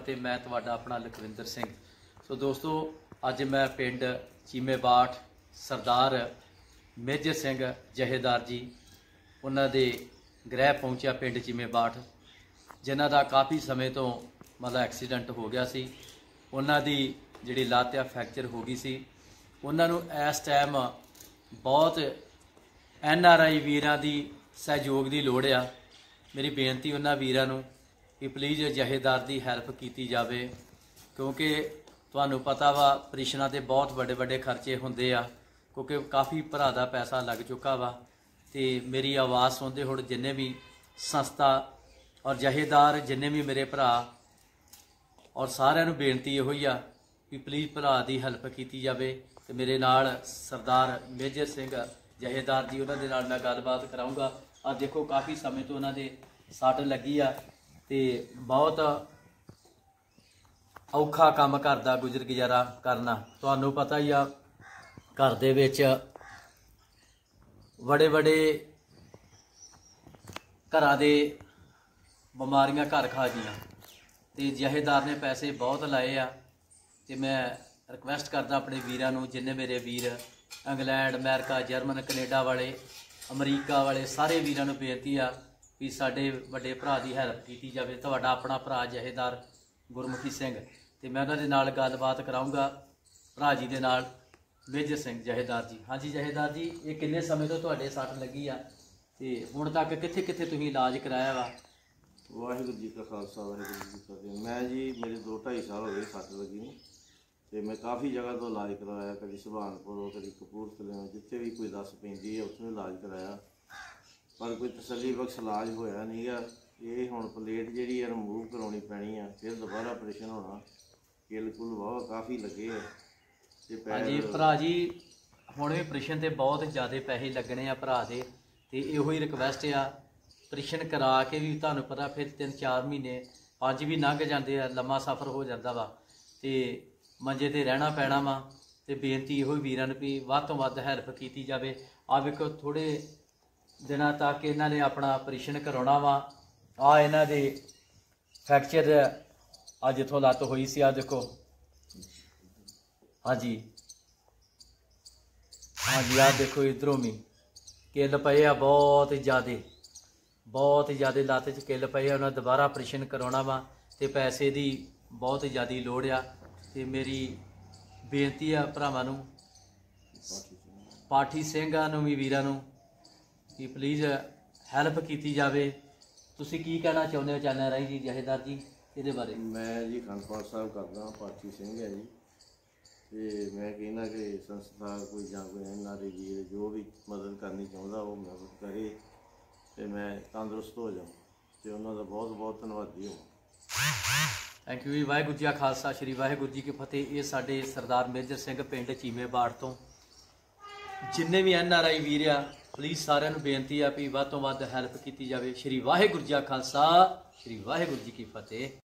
फतेह। मैं तुहाडा अपना लखविंदर सिंह। सो दोस्तों, अज मैं पिंड चीमेबाठ सरदार मेजर सिंह जहेदार जी उन्हां दे गृह पहुंचा पिंड चीमेबाठ, जिन्हां दा काफ़ी समय तो मतलब एक्सीडेंट हो गया सी। उन्हां दी जिहड़ी लात फ्रैक्चर हो गई सी। उन्हां नूं इस टाइम बहुत NRI वीरां दी सहयोग की लोड़ आ। मेरी बेनती उन्हां वीरां नूं कि प्लीज़ जहेदार की हैल्प की जाए, क्योंकि तुहानूं पता वा ऑपरेशनां ते बहुत बड़े बड़े खर्चे हुंदे आ, क्योंकि काफ़ी भरा दा पैसा लग चुका वा। तो मेरी आवाज़ सुनते हुण जिन्ने भी संस्था और जहेदार जिन्ने भी मेरे भरा और सारिਆਂ ਨੂੰ बेनती इहो ही आ कि प्लीज़ भरा की हैल्प की जाए। तो मेरे नाल सरदार मेजर सिंह जहेदार जी उन्होंने नाल मैं गलबात कराऊँगा। आ देखो काफ़ी समय तो उन्होंने सट लगी आ ते बहुत औखा काम घर दा गुजर गुजारा करना। तुहानूं पता ही आ, घर दे विच बड़े बड़े घरां दे बीमारियां घर खा गईयां ते जहेदार ने पैसे बहुत लाए आ। ते मैं रिक्वेस्ट करदा अपने वीरां नूं, जिन्ने मेरे वीर इंग्लैंड अमेरिका जर्मन कनेडा वाले अमरीका वाले सारे वीरां नूं बेनती आ भी साडे वड्डे भरा की हैल्प की जाए। तुहाडा अपना भरा जहेदार गुरमुखी सिंह, ते मैं उन्हां दे नाल गलबात कराऊँगा भरा जी दे नाल मेजर सिंह जहेदार जी। हाँ जी जहेदार जी, ये किन्ने समय तो तुहाडे सट लगी आ ते हुण तक कित्थे कित्थे तुसीं इलाज कराया वा? वाहिगुरू जी का खालसा वाहिगुरू जी की फतेह। मैं जी मेरे 2-2.5 साल हो गए सट लगी नूं ते मैं काफ़ी जगह तो इलाज करवाया, कभी सुभानपुर कभी कपूरथले, जिथे भी कोई दस पैंदी है उत्थों इलाज कराया, पर कोई तसल्ली बख्श इलाज होया नहीं गा। ये हुण प्लेट जिहड़ी है रिमूव करवाउणी पैनी है, फिर दोबारा ऑपरेशन होना। किल कुल बहुत काफ़ी लगे है ते हाँ जी भरा जी, हुण भी ऑपरेशन ते बहुत ज़्यादा पैसे लगने आ भरा दे। ते इहो ही रिक्वेस्ट आ, ऑपरेशन करा के भी तुहानूं पता फिर 3-4 महीने 5 भी लंघ जाते आ, लम्मा सफ़र हो जाता वा ते मंजे ते रहना पैना वा। ते बेनती इहो वीरां नूं भी वध तो वध हैल्प की जाए। आ वेखो थोड़े दिनों तक इन्हां ने अपना ऑपरेशन करवाउणा वा। आ इन्हां दे फ्रैक्चर आ जिथों लत्त होई सी, आ देखो। हाँ जी हाँ जी, आ देखो इधरों भी किल पे आ बहुत ज़्यादा लत्त च किल पे। उन्हें दोबारा ऑपरेशन करवाउणा वा ते पैसे की बहुत ज़्यादा लोड़ आ। ते मेरी बेनती आ भरावां नूं, पाठी सिंघां नूं भी वीरां नूं कि प्लीज़ हैल्प की जाए। तुसीं की कहना चाहुंदे हो चैनल राही जी जहेदार जी इहदे बारे? मैं जी अखंड पाठ साहब करदा, पाठी सिंह है जी। तो मैं कहना कि संस्था कोई जां कोई NRI वीर जो भी मदद करनी चाहुंदा वो मदद करे तो मैं तंदुरुस्त हो जाऊँ, तो उन्होंने बहुत बहुत धन्नवादी हो। Thank you ji. वाहिगुरू जी का खालसा, श्री वाहिगुरू जी की फतेह। ये साडे सरदार मेजर सिंह पिंड चीमेबाठ तो जिन्ने भी NRI वीर आ, प्लीज़ सारिਆਂ ਨੂੰ बेनती आ भी वध तो वध हैल्प की जाए। श्री वाहिगुरू जी का खालसा, श्री वाहिगुरू जी की फतेह।